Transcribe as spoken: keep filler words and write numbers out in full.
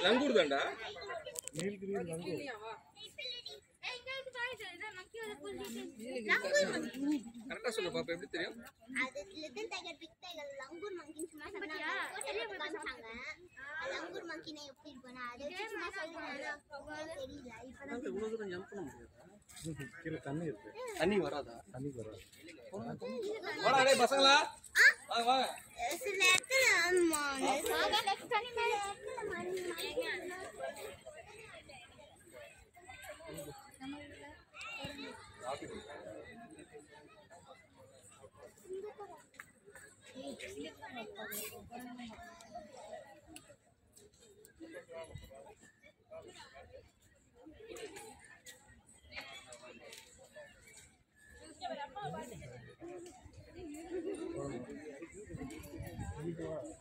லங்கூர் தான்டா. நீலகிரி லங்கூர். கரெக்டா சொல்லு பாப்பா, எப்படி தெரியும்? அது லிட்டில் டைகர் பிக் டைகர் லங்கூர் மங்கின்னு சும்மா சொன்னாங்க. போட்டோல காமிச்சாங்க. லங்கூர் மங்கினா எப்படி இருக்கும்னா அது சும்மா சொல்றாங்க. தெரியல. இப்ப இவ்வளவு தூரம் ஜம்ப் பண்ண முடியாது. கீழ தண்ணி இருக்கு. தண்ணி வராதா? தண்ணி வராது. வாடா டேய் பசங்களா. வாங்க வாங்க. சில இடத்துல ஆமா. வாங்க நெக்ஸ்ட் தண்ணி மேல Thank you.